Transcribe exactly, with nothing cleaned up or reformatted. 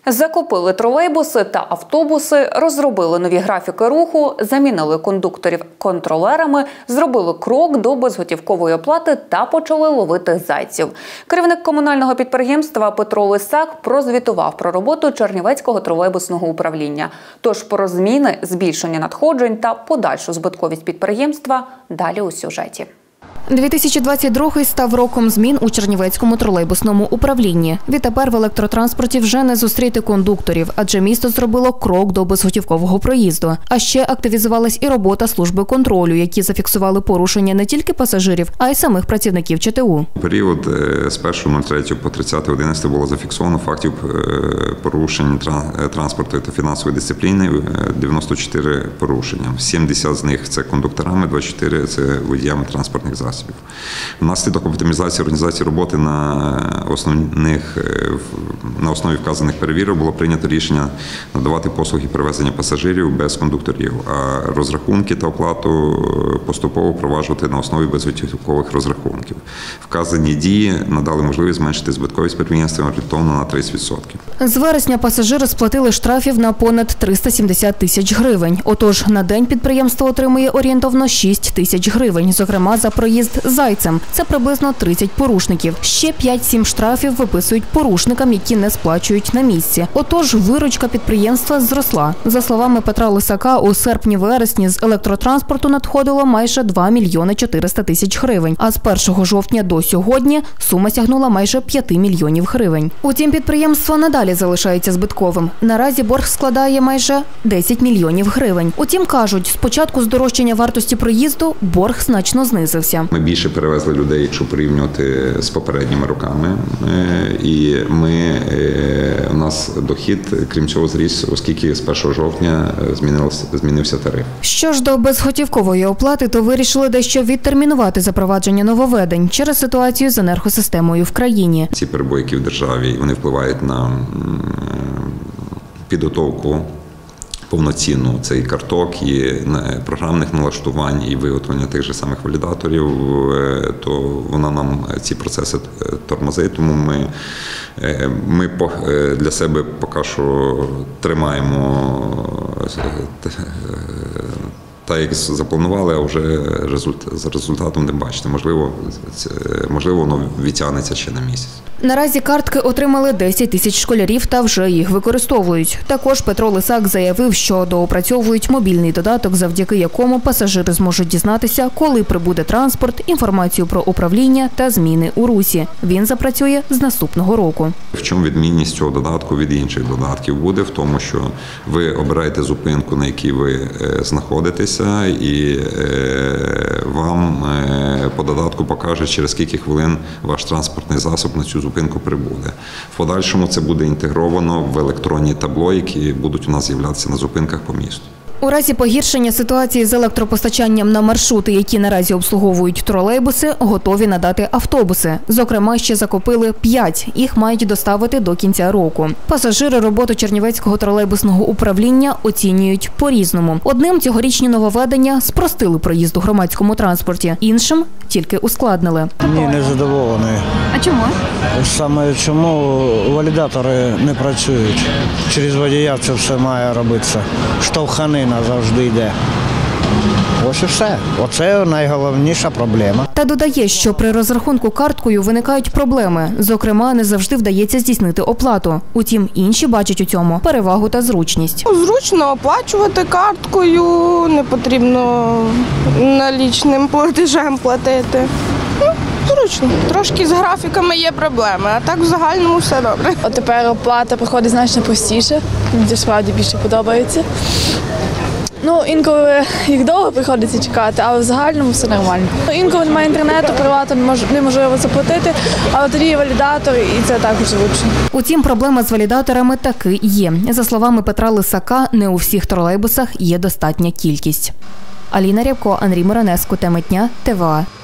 Закупили тролейбуси та автобуси, розробили нові графіки руху, замінили кондукторів контролерами, зробили крок до безготівкової оплати та почали ловити зайців. Керівник комунального підприємства Петро Лисак прозвітував про роботу Чернівецького тролейбусного управління. Тож про зміни, збільшення надходжень та подальшу збитковість підприємства далі у сюжеті. дві тисячі двадцять другий став роком змін у Чернівецькому тролейбусному управлінні. Відтепер в електротранспорті вже не зустріти кондукторів, адже місто зробило крок до безготівкового проїзду. А ще активізувалась і робота служби контролю, які зафіксували порушення не тільки пасажирів, а й самих працівників ЧТУ. У період з першого нуль третього по тридцяте одинадцяте було зафіксовано фактів порушень транспорту та фінансової дисципліни дев'яносто чотири порушення. сімдесят з них – це кондукторами, двадцять чотири – це водіями транспортних засобів. Внаслідок оптимізації організації роботи на основних на основі вказаних перевірок було прийнято рішення надавати послуги перевезення пасажирів без кондукторів, а розрахунки та оплату поступово впроваджувати на основі безготівкових розрахунків. Вказані дії надали можливість зменшити збитковість підприємства орієнтовно на тридцять відсотків. З вересня пасажири сплатили штрафів на понад триста сімдесят тисяч гривень. Отож, на день підприємство отримує орієнтовно шість тисяч гривень, зокрема за проїзд зайцем. Це приблизно тридцять порушників. Ще п'ять-сім штрафів виписують порушникам, які не сплачують на місці. Отож, виручка підприємства зросла. За словами Петра Лисака, у серпні-вересні з електротранспорту надходило майже два мільйони чотириста тисяч гривень, а з першого жовтня до сьогодні сума сягнула майже п'ять мільйонів гривень. Утім, підприємство надалі залишається збитковим. Наразі борг складає майже десять мільйонів гривень. Утім, кажуть, з початку здорожчання вартості проїзду борг значно знизився. Ми більше перевезли людей, якщо порівнювати з попередніми роками. І ми, у нас дохід, крім цього, зріс, оскільки з першого жовтня змінився тариф. Що ж до безготівкової оплати, то вирішили дещо відтермінувати запровадження нововведень через ситуацію з енергосистемою в країні. Ці перебої, які в державі, вони впливають на підготовку повноцінну, це і карток, і програмних налаштувань, і виготовлення тих же самих валідаторів, то вона нам ці процеси тормозить, тому ми, ми для себе поки що тримаємо так, як запланували, а вже за результатом не бачите. Можливо, можливо, воно відтягнеться ще на місяць. Наразі картки отримали десять тисяч школярів та вже їх використовують. Також Петро Лисак заявив, що доопрацьовують мобільний додаток, завдяки якому пасажири зможуть дізнатися, коли прибуде транспорт, інформацію про управління та зміни у русі. Він запрацює з наступного року. В чому відмінність цього додатку від інших додатків буде? В тому, що ви обираєте зупинку, на якій ви знаходитеся, і вам по додатку покаже, через скільки хвилин ваш транспортний засіб на цю зупинку прибуде. В подальшому це буде інтегровано в електронні табло, які будуть у нас з'являтися на зупинках по місту. У разі погіршення ситуації з електропостачанням на маршрути, які наразі обслуговують тролейбуси, готові надати автобуси. Зокрема, ще закупили п'ять. Їх мають доставити до кінця року. Пасажири роботу Чернівецького тролейбусного управління оцінюють по-різному. Одним цьогорічні нововведення спростили проїзд у громадському транспорті, іншим тільки ускладнили. Ні, не задоволений. А чому? Саме чому валідатори не працюють. Через водія це все має робитися. Штовханина завжди йде. Ось і все. Оце найголовніша проблема. Та додає, що при розрахунку карткою виникають проблеми. Зокрема, не завжди вдається здійснити оплату. Утім, інші бачать у цьому перевагу та зручність. Зручно оплачувати карткою, не потрібно налічним платежем платити. Зручно. Трошки з графіками є проблеми, а так в загальному все добре. От тепер оплата проходить значно простіше, мені справді більше подобається. Ну, інколи їх довго приходиться чекати, але в загальному все нормально. Інколи немає інтернету, привату неможливо заплатити, але тоді є валідатор і це також зручно. Утім, проблема з валідаторами таки є. За словами Петра Лисака, не у всіх тролейбусах є достатня кількість. Аліна Рябко, Андрій Миронеско, теми дня, ТВА.